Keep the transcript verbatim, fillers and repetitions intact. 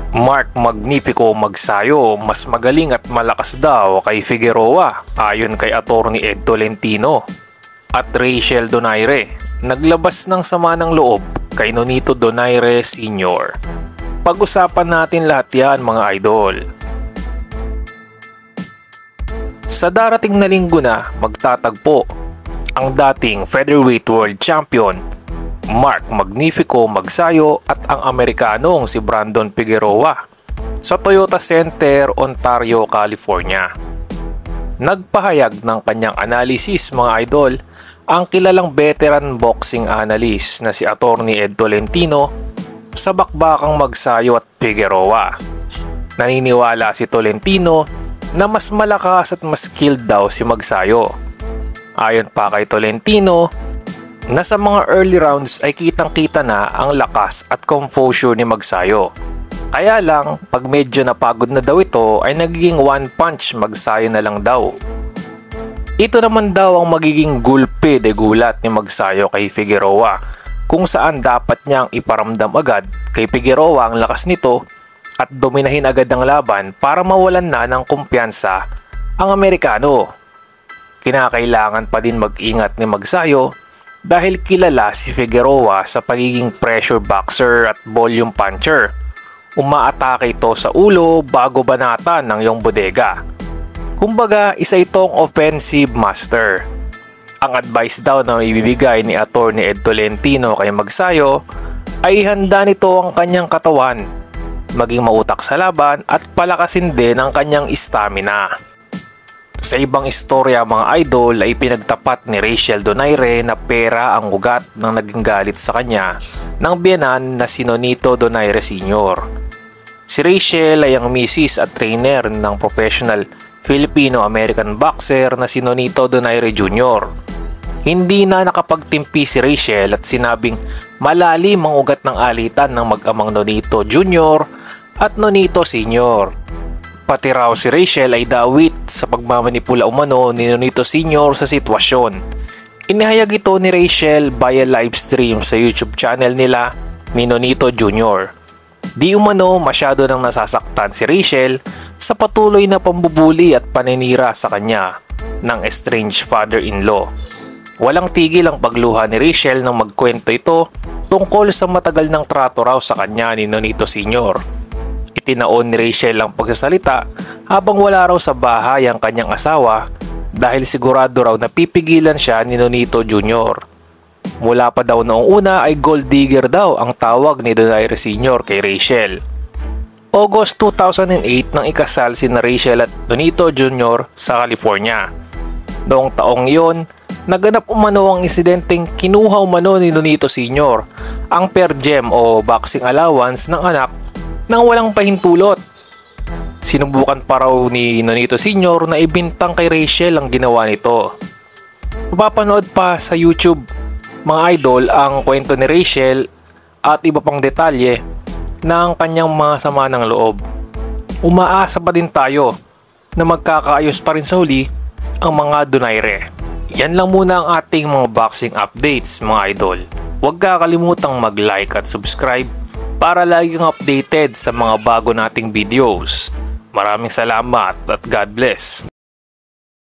Mark Magnifico Magsayo mas magaling at malakas daw kay Figueroa ayon kay Attorney Ed Tolentino. At Rachel Donaire naglabas ng sama ng loob kay Nonito Donaire Senior Pag-usapan natin lahat yan mga idol. Sa darating na linggo na magtatagpo ang dating featherweight world champion Mark Magnifico Magsayo at ang Amerikanong si Brandon Figueroa sa Toyota Center, Ontario, California. Nagpahayag ng kanyang analysis mga idol ang kilalang veteran boxing analyst na si Attorney Ed Tolentino sa bakbakang Magsayo at Figueroa. Naniniwala si Tolentino na mas malakas at mas skilled daw si Magsayo. Ayon pa kay Tolentino na sa mga early rounds ay kitang-kita na ang lakas at composure ni Magsayo. Kaya lang pag medyo napagod na daw ito ay nagiging one punch Magsayo na lang daw. Ito naman daw ang magiging gulpe de gulat ni Magsayo kay Figueroa kung saan dapat niyang iparamdam agad kay Figueroa ang lakas nito at dominahin agad ang laban para mawalan na ng kumpiyansa ang Amerikano. Kinakailangan pa din mag-ingat ni Magsayo dahil kilala si Figueroa sa pagiging pressure boxer at volume puncher. Umaatake ito sa ulo bago banatan ng iyong bodega. Kumbaga, isa itong offensive master. Ang advice daw na ibibigay ni Attorney Ed Tolentino kay Magsayo ay handa nito ang kanyang katawan, maging mautak sa laban at palakasin din ang kanyang stamina. Sa ibang istorya mga idol ay pinagtapat ni Rachel Donaire na pera ang ugat ng naging galit sa kanya ng biyenan na si Nonito Donaire Senior Si Rachel ay ang misis at trainer ng professional Filipino-American boxer na si Nonito Donaire Junior Hindi na nakapagtimpi si Rachel at sinabing malalim ang ugat ng alitan ng mag-amang Nonito Junior at Nonito Senior Pati raw si Rachel ay dawit sa pagmamanipula umano ni Nonito Senior sa sitwasyon. Inihayag ito ni Rachel via live stream sa YouTube channel nila ni Nonito Junior Di umano masyado nang nasasaktan si Rachel sa patuloy na pambubuli at paninira sa kanya ng estranged father-in-law. Walang tigil ang pagluha ni Rachel nang magkwento ito tungkol sa matagal ng trato raw sa kanya ni Nonito Senior Itinaon ni Rachel ang pagsasalita habang wala raw sa bahay ang kanyang asawa dahil sigurado raw na pipigilan siya ni Nonito Junior Mula pa daw noong una ay gold digger daw ang tawag ni Donaire Senior kay Rachel. August two thousand eight nang ikasal si na Rachel at Nonito Junior sa California. Noong taong iyon, naganap umano ang insidenteng kinuha umano ni Nonito Senior ang per diem o boxing allowance ng anak nang walang pahintulot. Sinubukan pa raw ni Nonito Senior na ibintang kay Rachel ang ginawa nito. Mapapanood pa sa YouTube mga idol ang kwento ni Rachel at iba pang detalye ng kanyang mga sama ng loob. Umaasa pa din tayo na magkakaayos pa rin sa huli ang mga Donaire. Yan lang muna ang ating mga boxing updates mga idol. Huwag kakalimutang mag-like at subscribe para lagi kang updated sa mga bago nating videos. Maraming salamat at God bless.